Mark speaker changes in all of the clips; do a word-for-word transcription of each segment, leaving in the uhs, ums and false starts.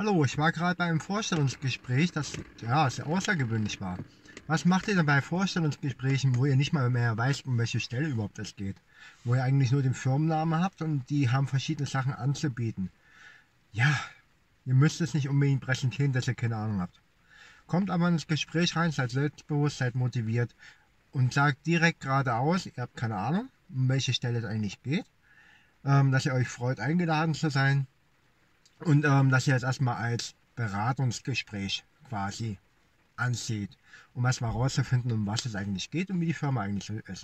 Speaker 1: Hallo, ich war gerade bei einem Vorstellungsgespräch, das ja sehr außergewöhnlich war. Was macht ihr denn bei Vorstellungsgesprächen, wo ihr nicht mal mehr weißt, um welche Stelle überhaupt es geht? Wo ihr eigentlich nur den Firmennamen habt und die haben verschiedene Sachen anzubieten. Ja, ihr müsst es nicht unbedingt präsentieren, dass ihr keine Ahnung habt. Kommt aber ins Gespräch rein, seid selbstbewusst, seid motiviert und sagt direkt geradeaus, ihr habt keine Ahnung, um welche Stelle es eigentlich geht, ähm, dass ihr euch freut, eingeladen zu sein. Und ähm, dass ihr jetzt erstmal als Beratungsgespräch quasi ansieht, um erstmal herauszufinden, um was es eigentlich geht und wie die Firma eigentlich so ist.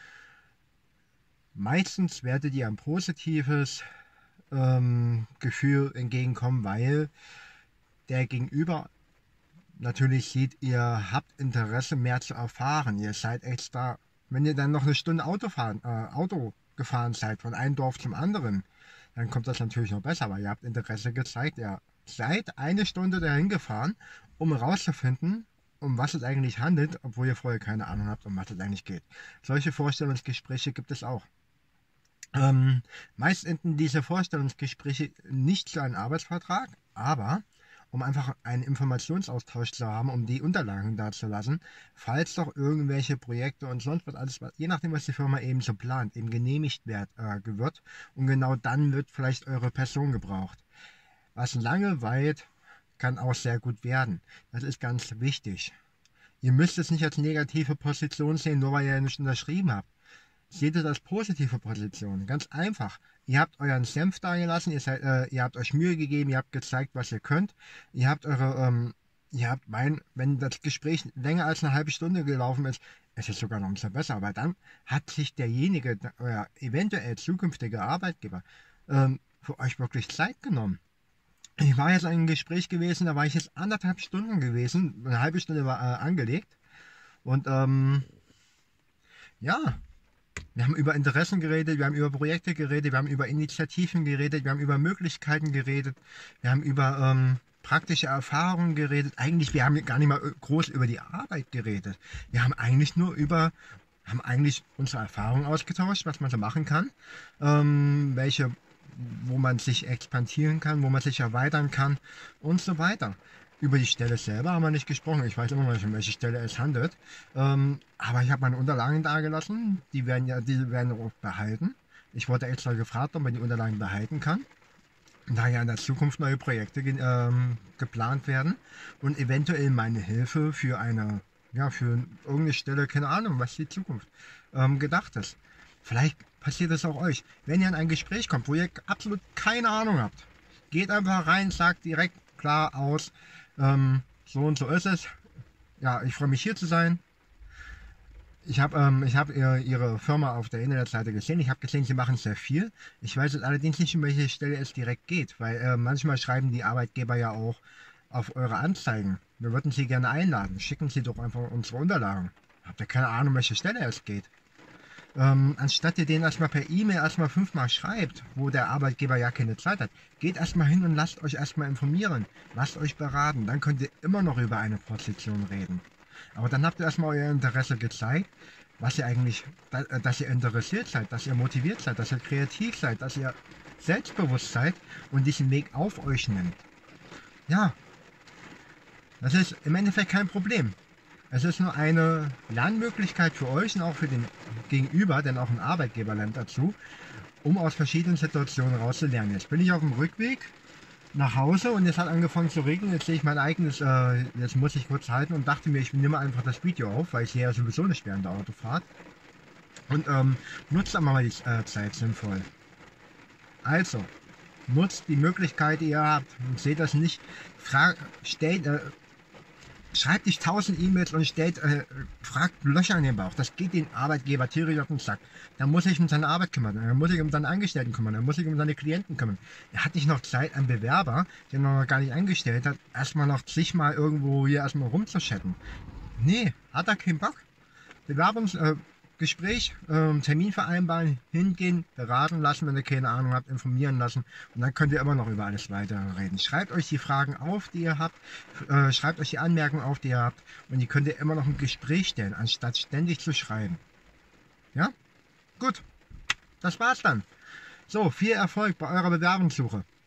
Speaker 1: Meistens werdet ihr ein positives ähm, Gefühl entgegenkommen, weil der Gegenüber natürlich sieht, ihr habt Interesse mehr zu erfahren. Ihr seid extra, wenn ihr dann noch eine Stunde Auto, fahren, äh, Auto gefahren seid, von einem Dorf zum anderen, dann kommt das natürlich noch besser, weil ihr habt Interesse gezeigt. Ihr seid eine Stunde dahin gefahren, um herauszufinden, um was es eigentlich handelt, obwohl ihr vorher keine Ahnung habt, um was es eigentlich geht. Solche Vorstellungsgespräche gibt es auch. Ähm, meist enden diese Vorstellungsgespräche nicht zu einem Arbeitsvertrag, aber um einfach einen Informationsaustausch zu haben, um die Unterlagen dazulassen, falls doch irgendwelche Projekte und sonst was alles, je nachdem, was die Firma eben so plant, eben genehmigt wird, äh, wird und genau dann wird vielleicht eure Person gebraucht. Was lange weit kann auch sehr gut werden. Das ist ganz wichtig. Ihr müsst es nicht als negative Position sehen, nur weil ihr nicht unterschrieben habt. Seht es als positive Position. Ganz einfach. Ihr habt euren Senf da gelassen, ihr, seid, äh, ihr habt euch Mühe gegeben, ihr habt gezeigt, was ihr könnt. Ihr habt eure, ähm, ihr habt mein, wenn das Gespräch länger als eine halbe Stunde gelaufen ist, ist es sogar noch umso besser, weil dann hat sich derjenige, euer eventuell zukünftige Arbeitgeber, ähm, für euch wirklich Zeit genommen. Ich war jetzt in einem Gespräch gewesen, da war ich jetzt anderthalb Stunden gewesen, eine halbe Stunde war äh, angelegt und ähm, ja, wir haben über Interessen geredet, wir haben über Projekte geredet, wir haben über Initiativen geredet, wir haben über Möglichkeiten geredet, wir haben über ähm, praktische Erfahrungen geredet. Eigentlich, wir haben gar nicht mal groß über die Arbeit geredet. Wir haben eigentlich nur über, haben eigentlich unsere Erfahrungen ausgetauscht, was man so machen kann, ähm, welche, wo man sich expandieren kann, wo man sich erweitern kann und so weiter. Über die Stelle selber haben wir nicht gesprochen. Ich weiß immer noch nicht, um welche Stelle es handelt. Ähm, aber ich habe meine Unterlagen dagelassen. Die werden ja, die werden auch behalten. Ich wurde extra gefragt, ob man die Unterlagen behalten kann. Da ja in der Zukunft neue Projekte ge ähm, geplant werden und eventuell meine Hilfe für eine, ja, für irgendeine Stelle, keine Ahnung, was die Zukunft ähm, gedacht ist. Vielleicht passiert es auch euch. Wenn ihr in ein Gespräch kommt, wo ihr absolut keine Ahnung habt, geht einfach rein, sagt direkt klar aus, ähm, so und so ist es. Ja, ich freue mich hier zu sein. Ich habe ähm, ich hab ihr, ihre Firma auf der Internetseite gesehen. Ich habe gesehen, sie machen sehr viel. Ich weiß jetzt allerdings nicht, um welche Stelle es direkt geht, weil äh, manchmal schreiben die Arbeitgeber ja auch auf eure Anzeigen. Wir würden Sie gerne einladen. Schicken Sie doch einfach unsere Unterlagen. Habt ihr keine Ahnung, um welche Stelle es geht? Ähm, anstatt ihr den erstmal per E-Mail erstmal fünfmal schreibt, wo der Arbeitgeber ja keine Zeit hat, geht erstmal hin und lasst euch erstmal informieren, lasst euch beraten, dann könnt ihr immer noch über eine Position reden. Aber dann habt ihr erstmal euer Interesse gezeigt, was ihr eigentlich, dass ihr interessiert seid, dass ihr motiviert seid, dass ihr kreativ seid, dass ihr selbstbewusst seid und diesen Weg auf euch nimmt. Ja, das ist im Endeffekt kein Problem. Es ist nur eine Lernmöglichkeit für euch und auch für den Gegenüber, denn auch ein Arbeitgeber lernt dazu, um aus verschiedenen Situationen rauszulernen. Jetzt bin ich auf dem Rückweg nach Hause und es hat angefangen zu regnen. Jetzt sehe ich mein eigenes, äh, jetzt muss ich kurz halten und dachte mir, ich nehme einfach das Video auf, weil ich sehe ja sowieso nicht während der Autofahrt. Und ähm, nutzt einmal mal die äh, Zeit sinnvoll. Also, nutzt die Möglichkeit, die ihr habt und seht das nicht, fragt, stellt, äh, schreibt nicht tausend E-Mails und stellt, äh, fragt Löcher in den Bauch. Das geht den Arbeitgeber tierisch auf den Sack. Da muss ich um seine Arbeit kümmern, da muss ich um seine Angestellten kümmern, da muss ich um seine Klienten kümmern. Er hat nicht noch Zeit, ein Bewerber, der noch gar nicht eingestellt hat, erstmal noch zigmal irgendwo hier erstmal rumzuchatten. Nee, hat er keinen Bock. Bewerbungs, äh, Gespräch, ähm, Termin vereinbaren, hingehen, beraten lassen, wenn ihr keine Ahnung habt, informieren lassen und dann könnt ihr immer noch über alles weiter reden. Schreibt euch die Fragen auf, die ihr habt, äh, schreibt euch die Anmerkungen auf, die ihr habt und die könnt ihr immer noch im Gespräch stellen, anstatt ständig zu schreiben. Ja? Gut, das war's dann. So, viel Erfolg bei eurer Bewerbungssuche.